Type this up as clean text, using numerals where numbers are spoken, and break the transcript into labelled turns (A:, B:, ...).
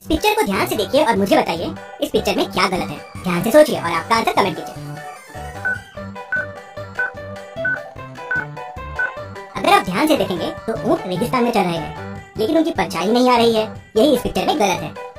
A: Picture को ध्यान से देखिए और मुझे बताइए इस पिक्चर में क्या गलत है। ध्यान से सोचिए और आपका आंसर कमेंट कीजिए। अगर आप ध्यान से देखेंगे तो ऊंट रेगिस्तान में चल रहे हैं, लेकिन उनकी परछाई नहीं आ रही है। यही इस पिक्चर में गलत है।